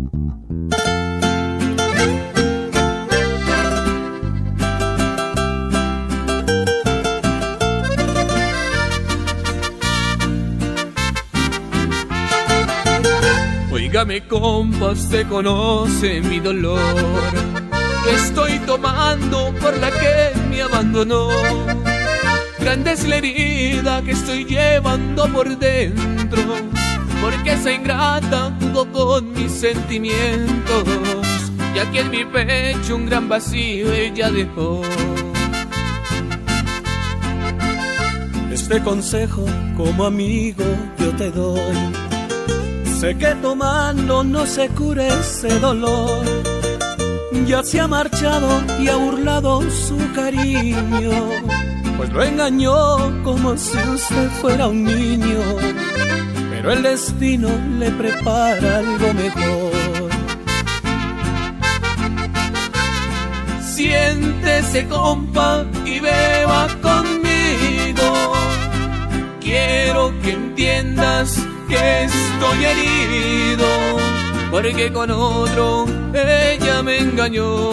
Óigame, compa, usted conoce mi dolor, que estoy tomando por la que me abandonó. Grande es la herida que estoy llevando por dentro, porque esa ingrata jugó con mis sentimientos, y aquí en mi pecho un gran vacío ella dejó. Este consejo como amigo yo te doy. Sé que tomando no se cure ese dolor. Ya se ha marchado y ha burlado su cariño, pues lo engañó como si usted fuera un niño. Pero el destino le prepara algo mejor. Siéntese, compa, y beba conmigo. Quiero que entiendas que estoy herido, porque con otro ella me engañó.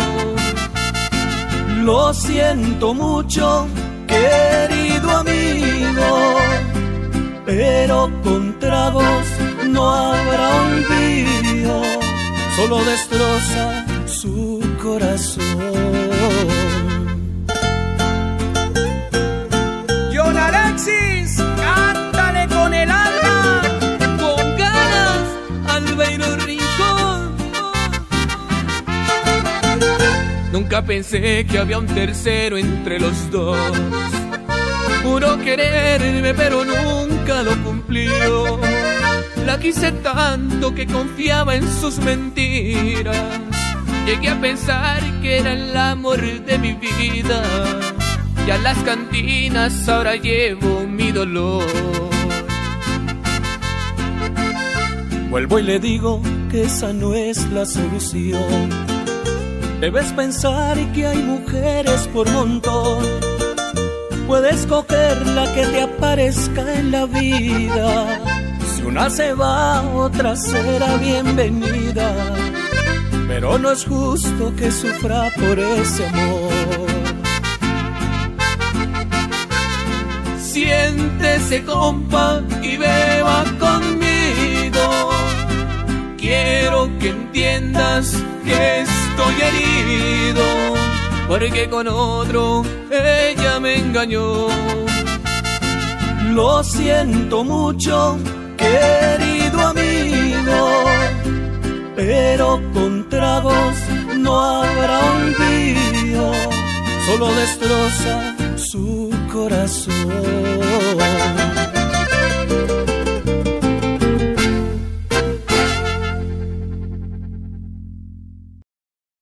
Lo siento mucho, querido amigo, pero con tragos no habrá olvido, solo destroza su corazón. John Alexis, cántale con el alma. Con ganas, Albeiro Rincón. Nunca pensé que había un tercero entre los dos. Juró quererme, pero nunca lo cumplió. La quise tanto que confiaba en sus mentiras. Llegué a pensar que era el amor de mi vida, y a las cantinas ahora llevo mi dolor. Vuelvo y le digo que esa no es la solución. Debes pensar que hay mujeres por montón. Puedes coger la que te aparezca en la vida. Si una se va, otra será bienvenida. Pero no es justo que sufra por ese amor. Siéntese, compa, y beba conmigo. Quiero que entiendas que estoy herido, porque con otro ella me engañó. Lo siento mucho, querido amigo, pero con tragos no habrá olvido, solo destroza su corazón.